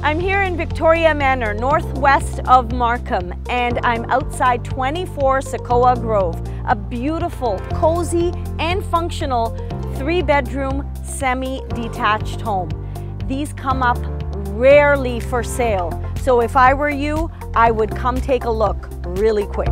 I'm here in Victoria Manor, northwest of Markham, and I'm outside 24 Sequoia Grove, a beautiful, cozy, and functional 3-bedroom semi-detached home. These come up rarely for sale, so if I were you, I would come take a look really quick.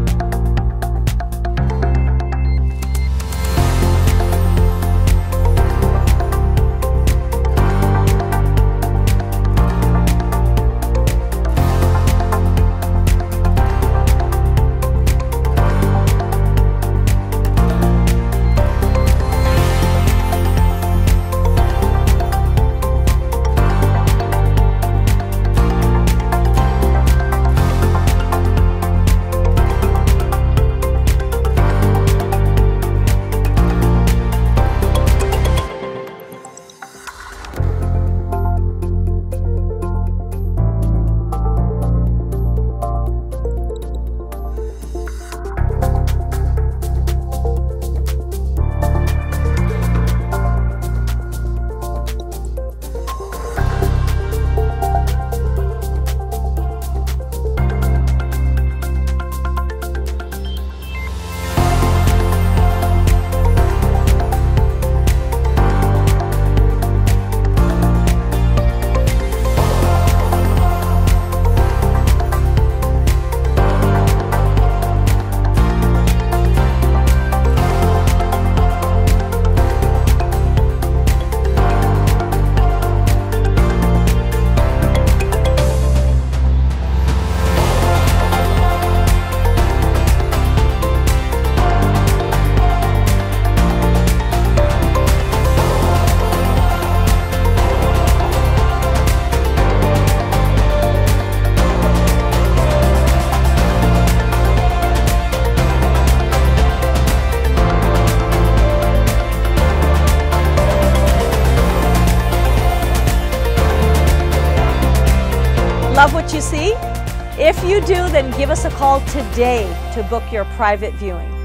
Love what you see? If you do, then give us a call today to book your private viewing.